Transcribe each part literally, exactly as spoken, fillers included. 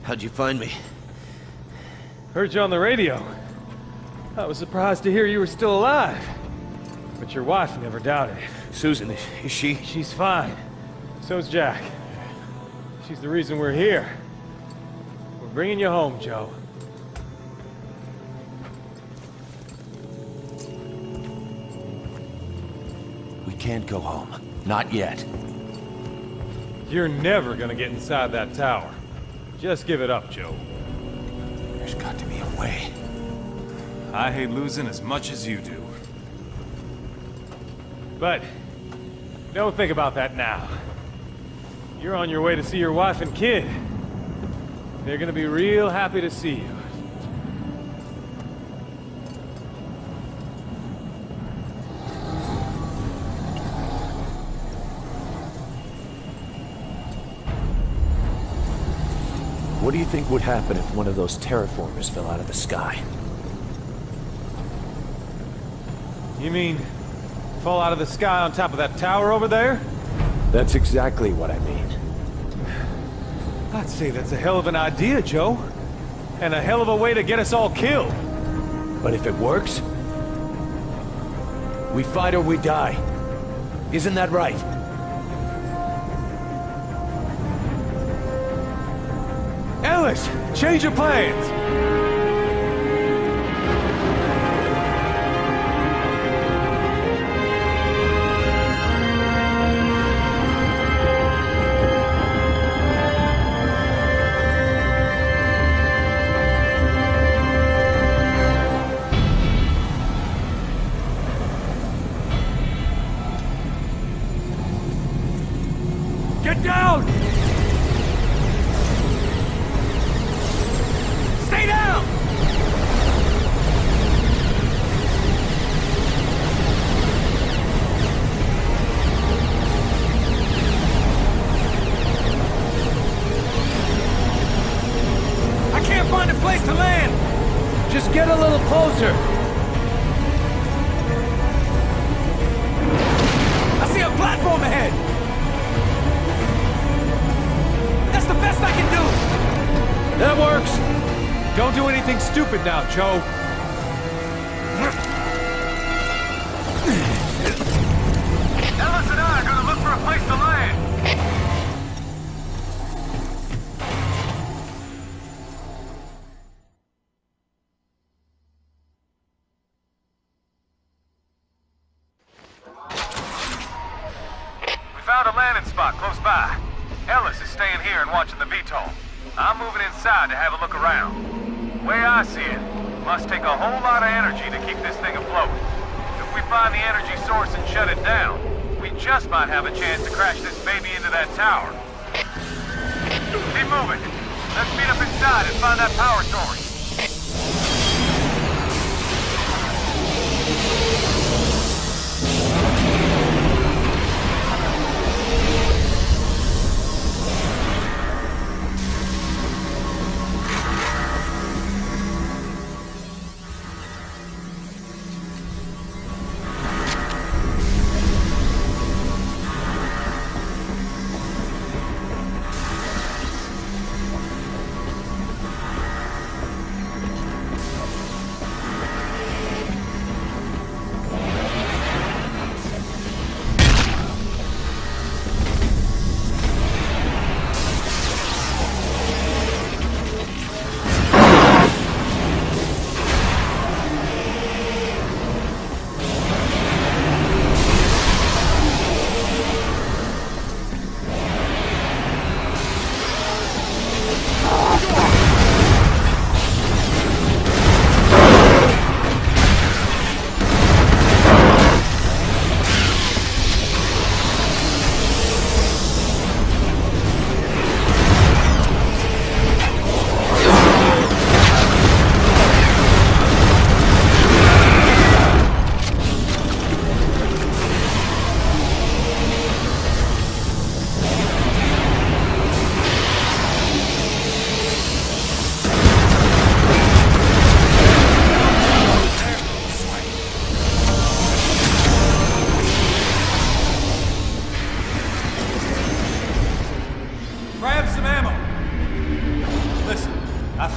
How'd you find me? Heard you on the radio. I was surprised to hear you were still alive. But your wife never doubted it. Susan, is she? She's fine. So's Jack. She's the reason we're here. We're bringing you home, Joe. We can't go home. Not yet. You're never gonna get inside that tower. Just give it up, Joe. There's got to be a way. I hate losing as much as you do. But don't think about that now. You're on your way to see your wife and kid. They're gonna be real happy to see you. What do you think would happen if one of those terraformers fell out of the sky? You mean fall out of the sky on top of that tower over there? That's exactly what I mean. I'd say that's a hell of an idea, Joe. And a hell of a way to get us all killed. But if it works, we fight or we die. Isn't that right? Ellis, change your plans! Get down! Stay down! I can't find a place to land! Just get a little closer! I see a platform ahead! That's the best I can do! That works! Don't do anything stupid now, Joe. Ellis and I are gonna look for a place to land. We found a landing spot close by. Ellis is staying here and watching the V TOL. I'm moving inside to have a look around. The way I see it, must take a whole lot of energy to keep this thing afloat. If we find the energy source and shut it down, we just might have a chance to crash this baby into that tower. Keep moving. Let's meet up inside and find that power source.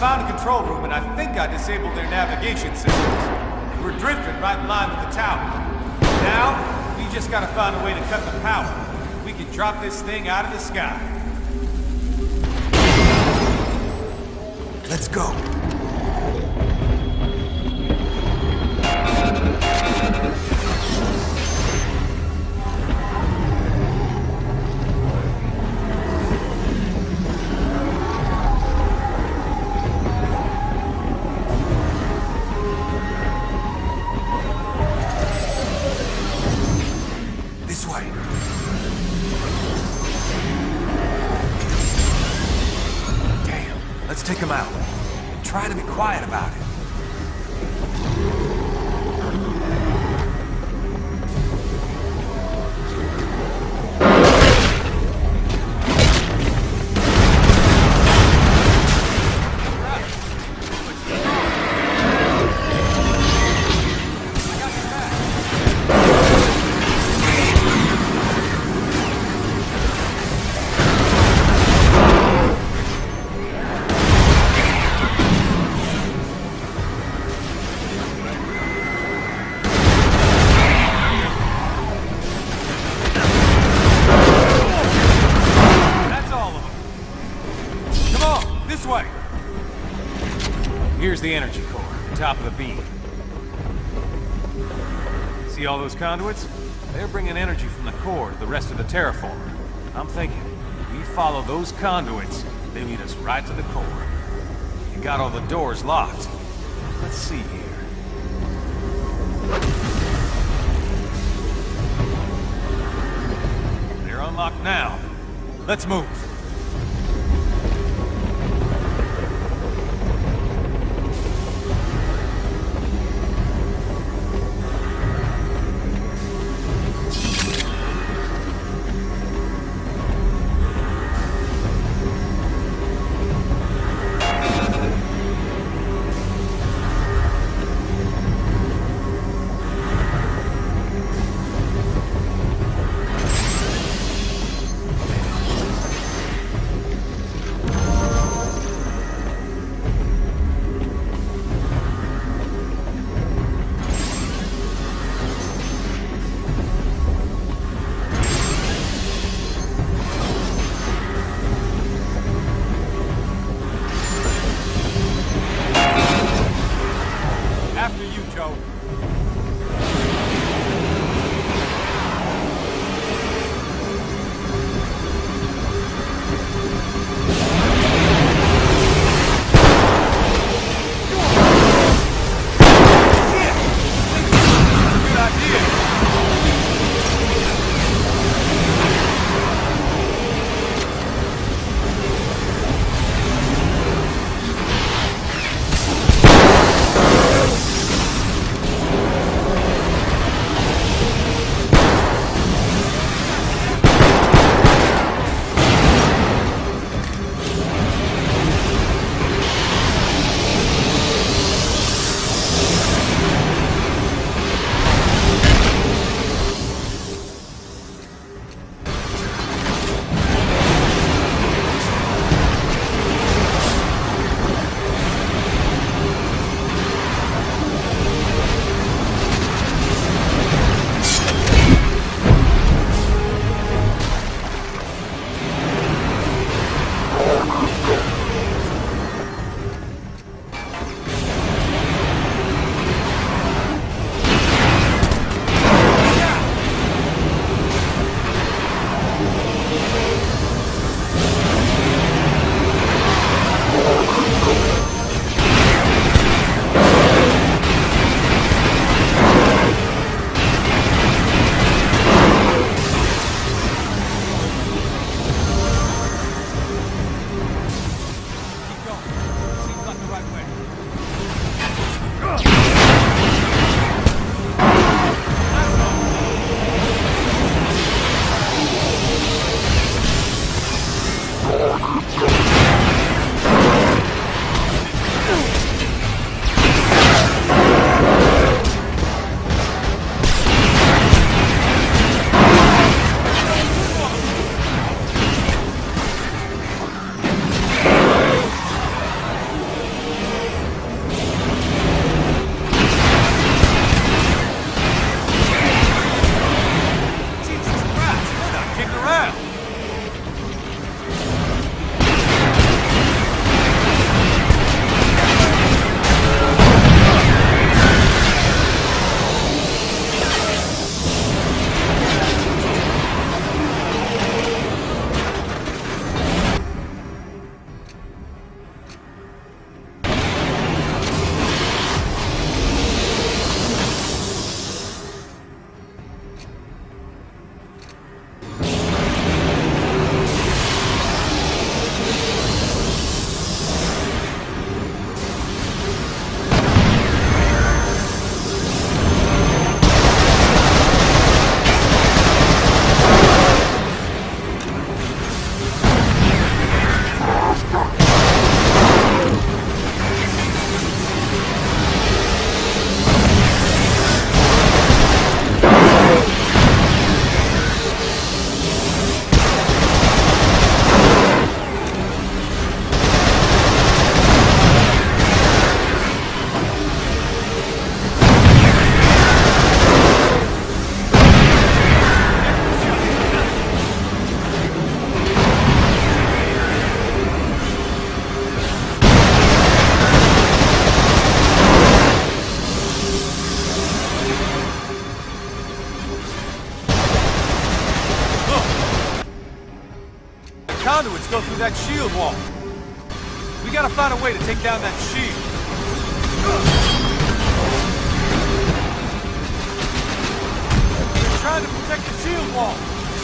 found a control room, and I think I disabled their navigation systems. We're drifting right in line with the tower. Now, we just gotta find a way to cut the power. We can drop this thing out of the sky. Let's go. Take him out. And try to be quiet about it. Here's the energy core, the top of the beam. See all those conduits? They're bringing energy from the core to the rest of the terraformer. I'm thinking, if we follow those conduits, they lead us right to the core. You got all the doors locked. Let's see here. They're unlocked now. Let's move. go through that shield wall. We gotta find a way to take down that shield. They're trying to protect the shield wall.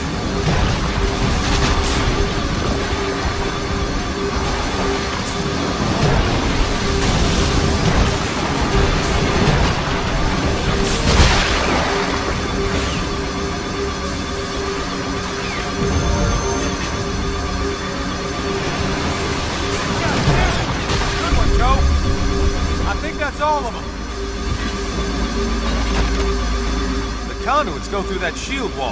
That's all of them. The conduits go through that shield wall.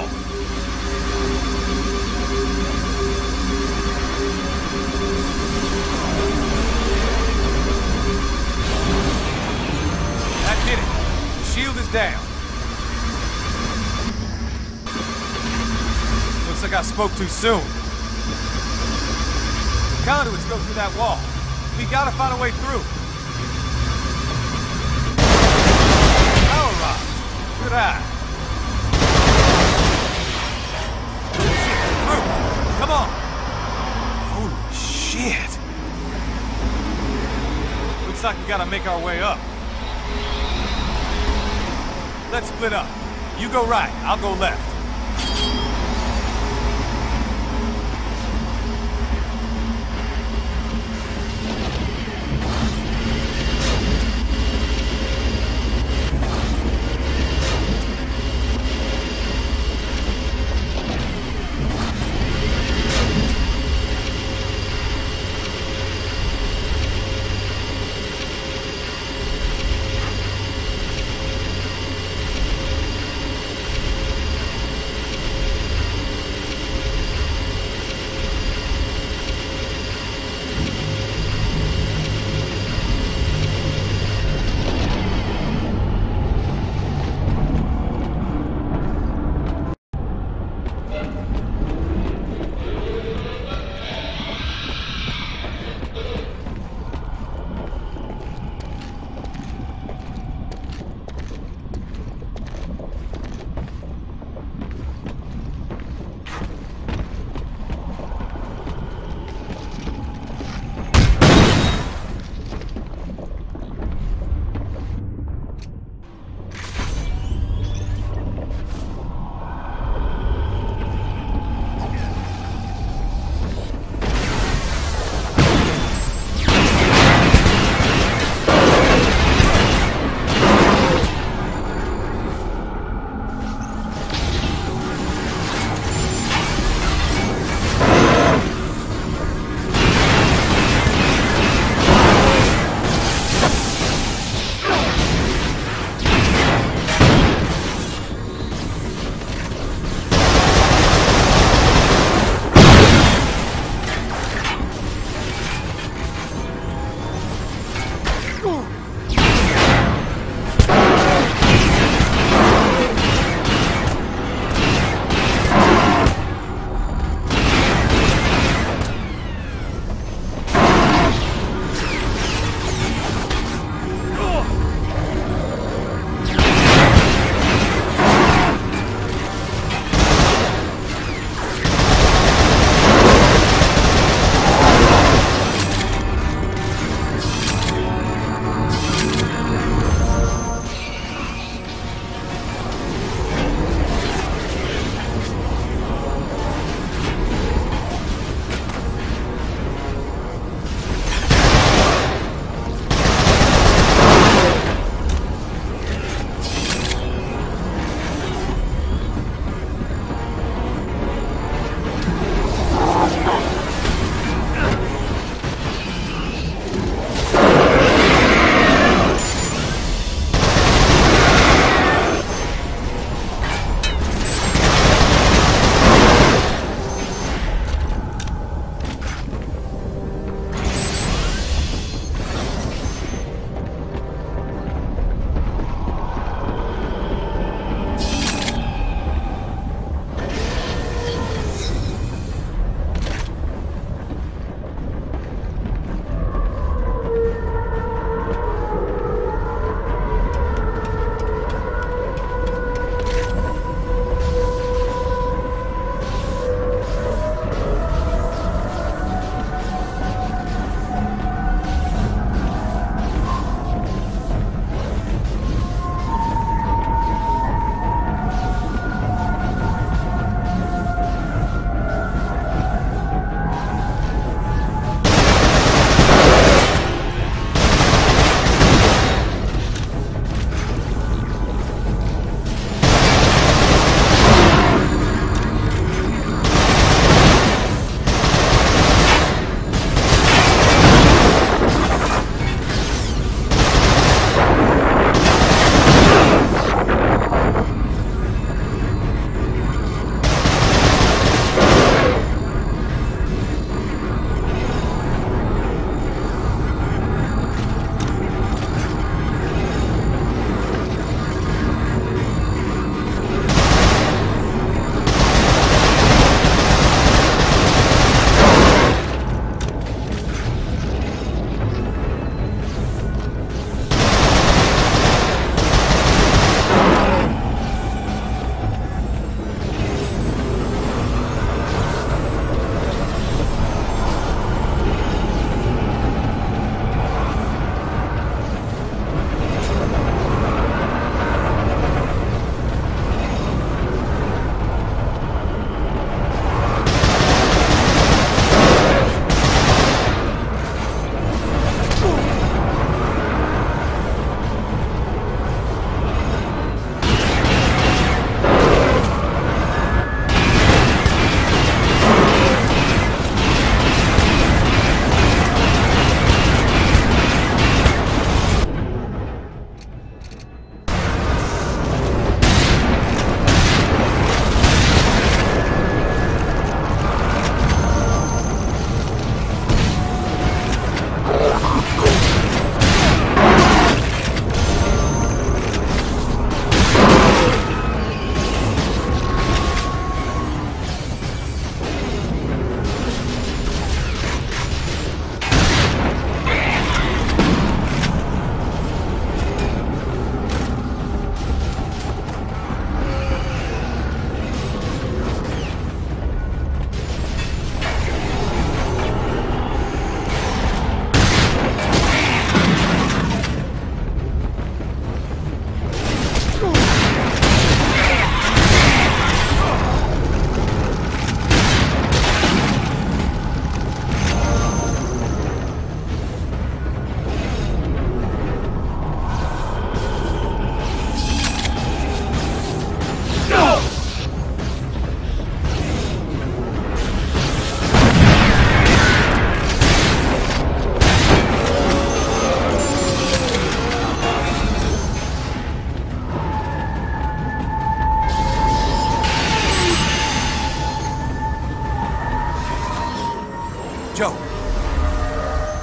That did it. The shield is down. Looks like I spoke too soon. The conduits go through that wall. We gotta find a way through. Good eye. Shit, through. Come on. Holy shit. Looks like we gotta make our way up. Let's split up. You go right, I'll go left.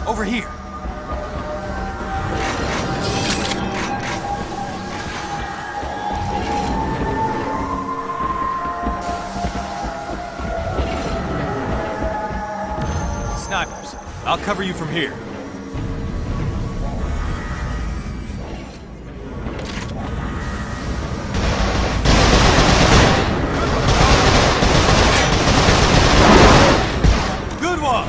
Over here. Snipers. I'll cover you from here. Good one!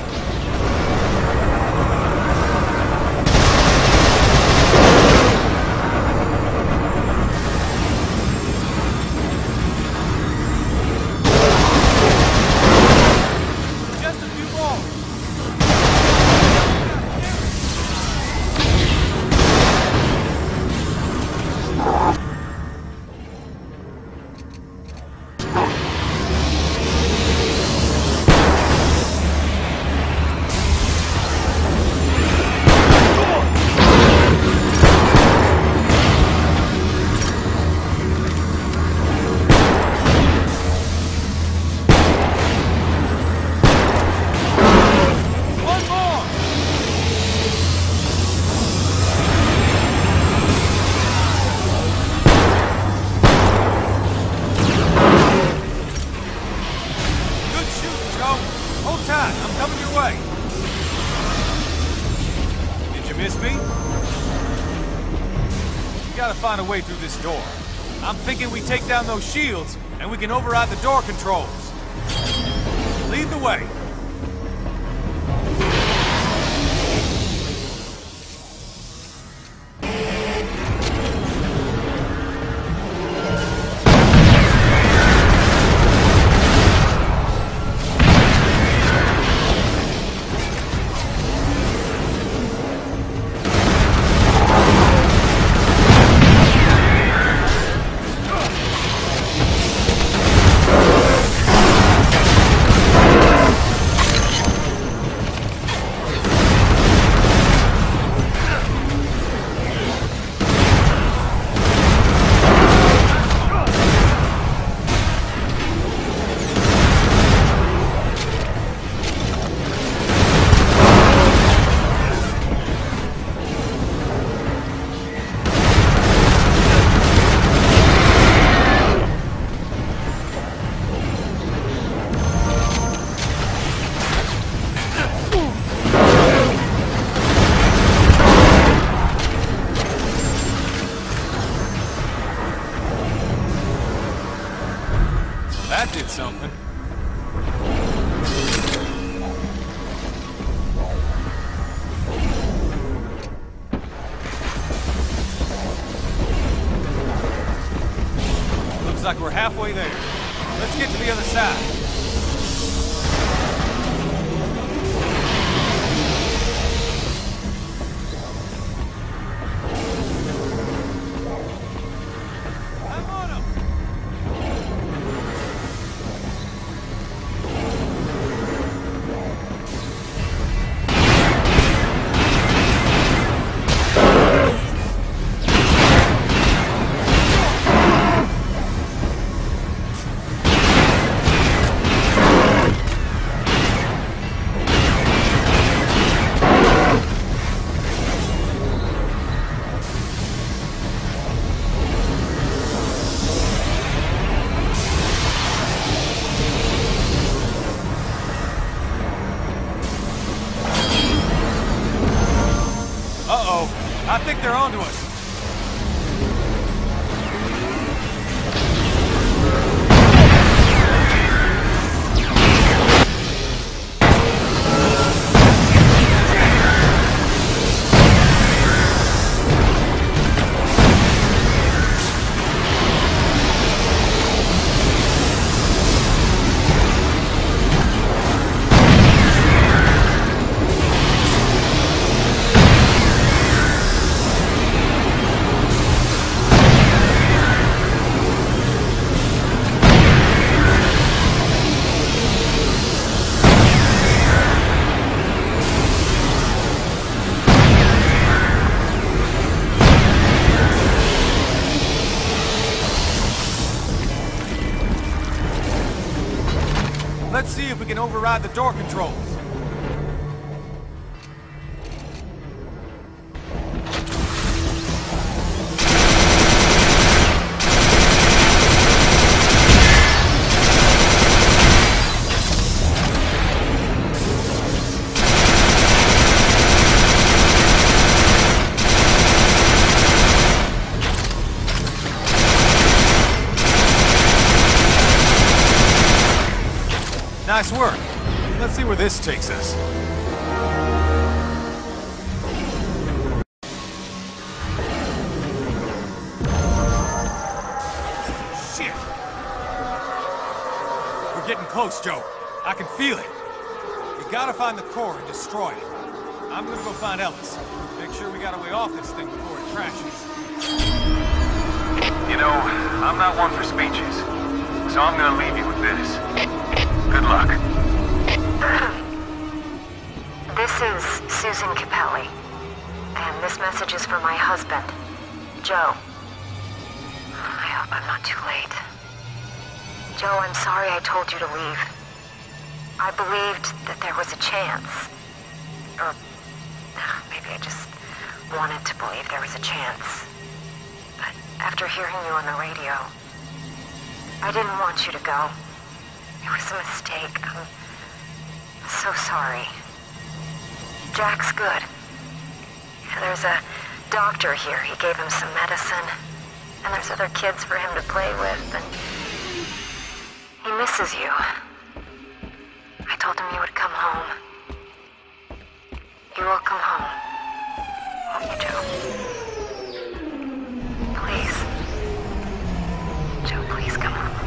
Just a few more. Find a way through this door. I'm thinking we take down those shields, and we can override the door controls. Lead the way. That did something. Looks like we're halfway there. Let's get to the other side. I think they're onto us. Let's see if we can override the door controls. Nice work. Let's see where this takes us. Shit! We're getting close, Joe. I can feel it. We gotta find the core and destroy it. I'm gonna go find Ellis. Make sure we got a way off this thing before it crashes. You know, I'm not one for speeches, so I'm gonna leave you with this. Good luck. This is Susan Capelli, and this message is for my husband, Joe. I hope I'm not too late. Joe, I'm sorry I told you to leave. I believed that there was a chance. Or maybe I just wanted to believe there was a chance. But after hearing you on the radio, I didn't want you to go. It was a mistake. I'm so sorry. Jack's good. There's a doctor here. He gave him some medicine. And there's other kids for him to play with. And he misses you. I told him you would come home. You will come home. Won't you, Joe? Please. Joe, please come home.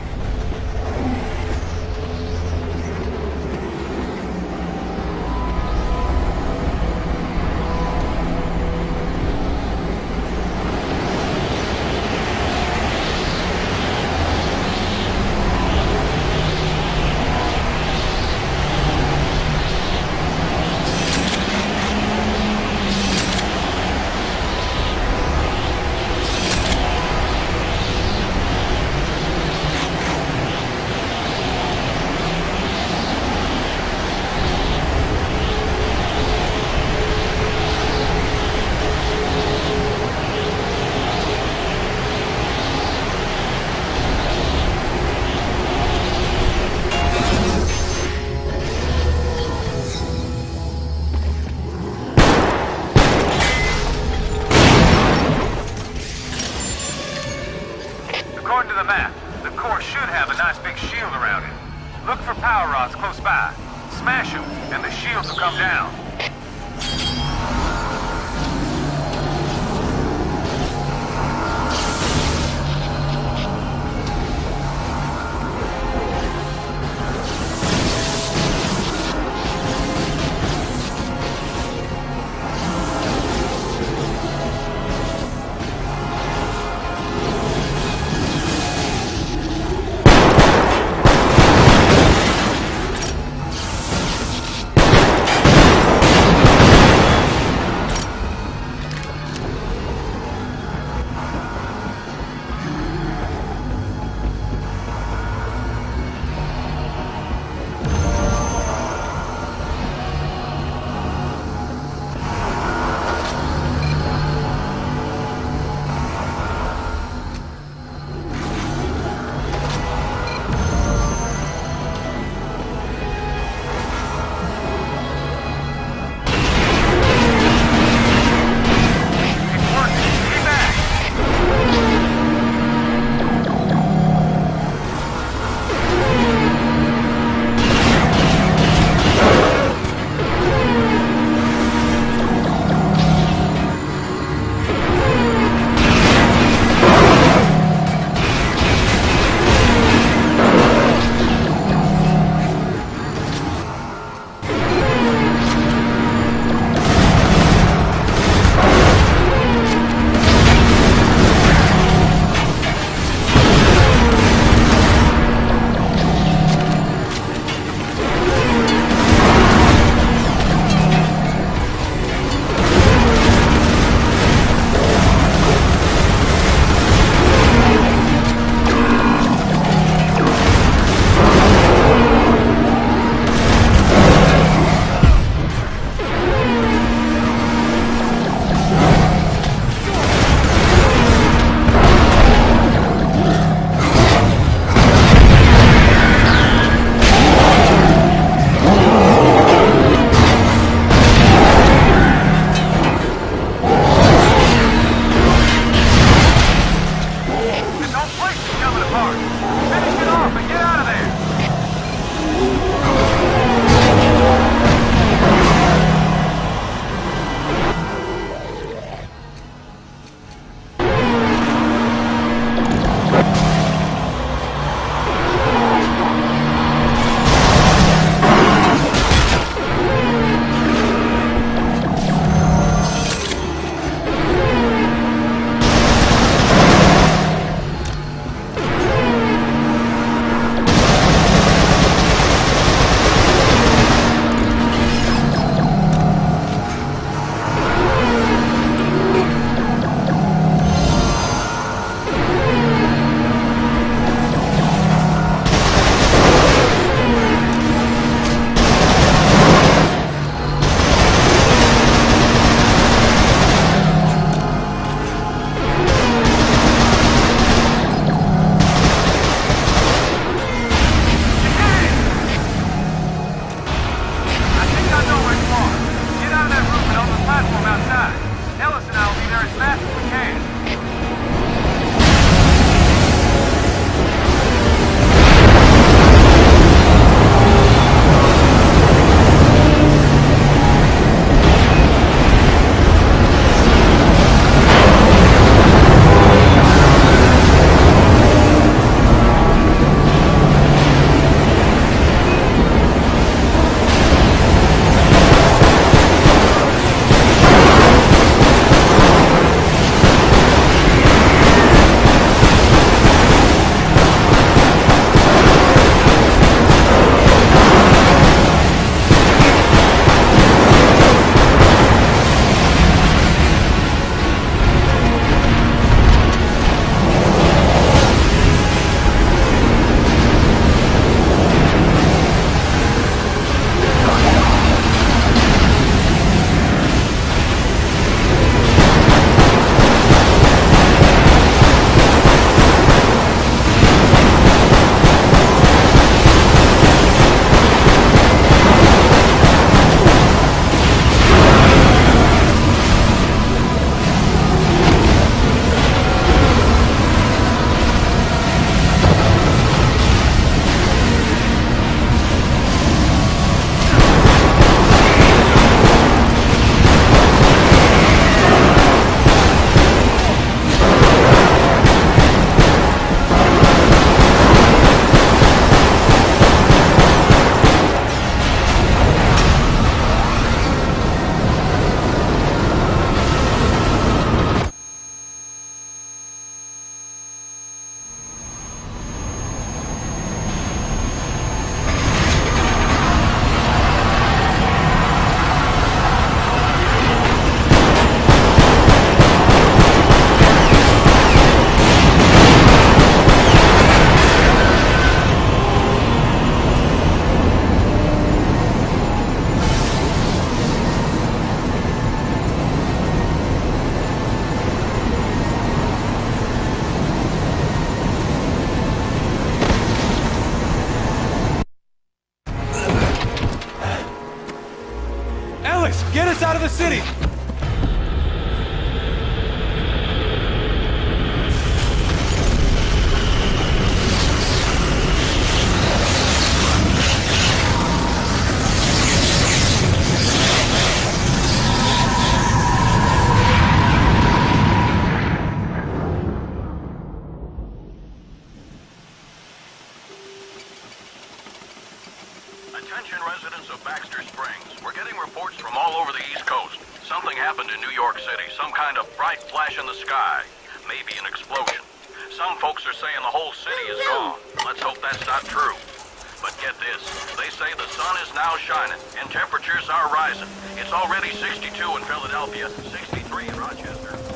According to the map, the core should have a nice big shield around it. Look for power rods close by. Smash them, and the shields will come down. Ellis, get us out of the city! Attention residents of Baxter Springs. We're getting reports from all over the East Coast. Something happened in New York City. Some kind of bright flash in the sky. Maybe an explosion. Some folks are saying the whole city is gone. Let's hope that's not true. But get this. They say the sun is now shining and temperatures are rising. It's already sixty-two in Philadelphia, sixty-three in Rochester.